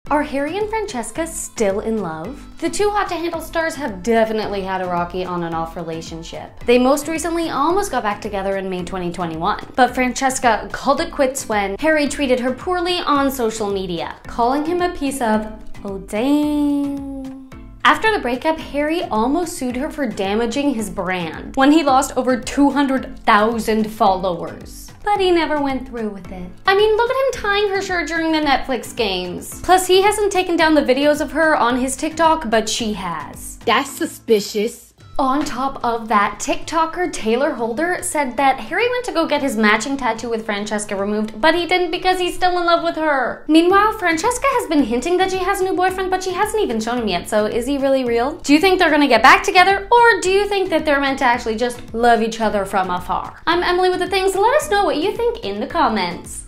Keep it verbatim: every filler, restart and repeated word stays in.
Are Harry and Francesca still in love? The two hot to handle stars have definitely had a rocky on and off relationship. They most recently almost got back together in May twenty twenty-one, but Francesca called it quits when Harry treated her poorly on social media, calling him a piece of oh dang. After the breakup, Harry almost sued her for damaging his brand when he lost over two hundred thousand followers. But he never went through with it. I mean, look at him tying her shirt during the Netflix games. Plus, he hasn't taken down the videos of her on his TikTok, but she has. That's suspicious. On top of that, TikToker Taylor Holder said that Harry went to go get his matching tattoo with Francesca removed, but he didn't because he's still in love with her. Meanwhile, Francesca has been hinting that she has a new boyfriend, but she hasn't even shown him yet, so is he really real? Do you think they're gonna get back together, or do you think that they're meant to actually just love each other from afar? I'm Emily with the Things. Let us know what you think in the comments.